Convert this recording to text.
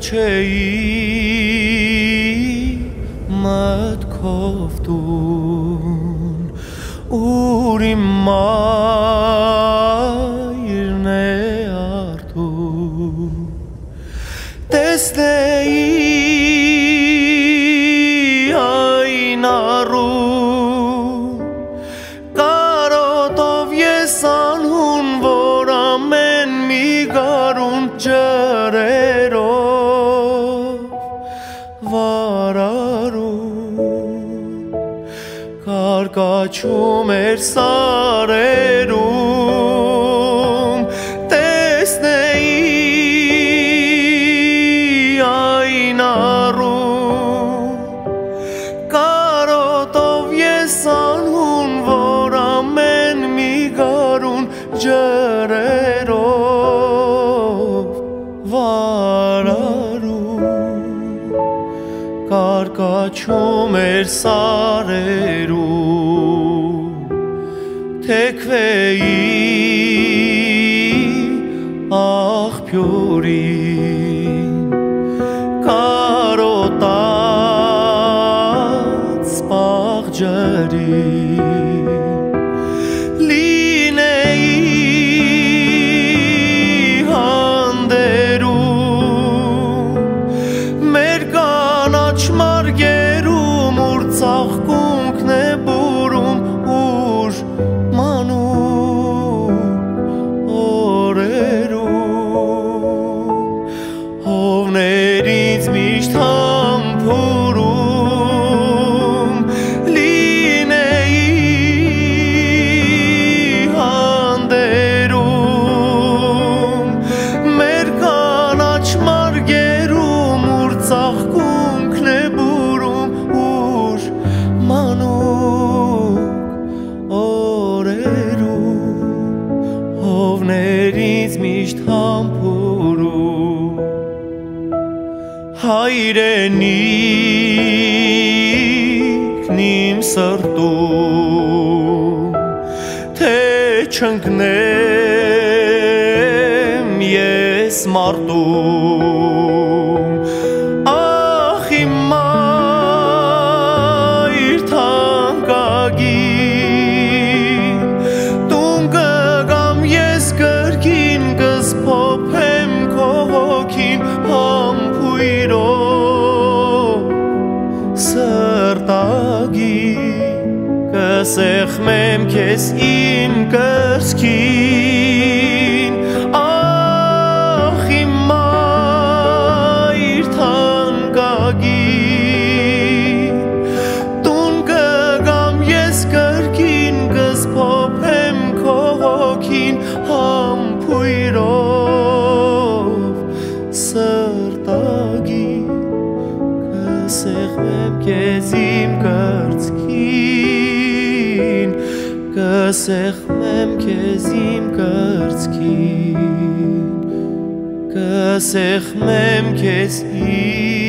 Ջեի մտքովտուն Ուր իմ մայրն է արդուն Տեսնեի այն առուն Կարոտով ես անհուն որ ամեն մի գարուն ջրերով վարարում Կարկաչում էր սարերում Տեսնեի այն առուն Կարոտով ես անհուն որ ամեն մի գարուն ջրերով վարարում Կարկաչում էր սարերում Թեքվեի աղբյուրին Կարոտած պաղջրին Լինեի հանդերում Մեր կանաչ մարգերում ուր ծաղկունքն է բուրում ուր մանուկ օրերում Հովներից միշտ համբուրում Լինեի հանդերում Մեր կանաչ մարգերում ուր ծաղկունքն է բուրում ուր մանուկ օրերում Հովներից միշտ համբուրում Հայրենիքն իմ սրտում Թե չընկնեմ ես մարտում Ախ իմ մայր թանկագին Տուն կգամ ես կրկին կսփոփեմ քո հոգին համբույրով սրտագին կսեղմեմ քեզ իմ կրծքին Ախ իմ մայր թանկագին Տուն կգամ ես կրկին կսփոփեմ քո հոգին համբույրով սրտագին Կսեղմեմ քեզ իմ կրծքին Կսեղմեմ քեզ իմ կրծքին Կսեղմեմ քեզ իմ